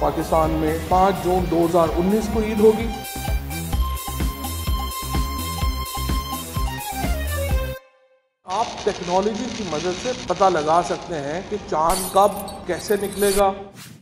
पाकिस्तान में 5 जून 2019 को ईद होगी। आप टेक्नोलॉजी की मदद से पता लगा सकते हैं कि चांद कब कैसे निकलेगा।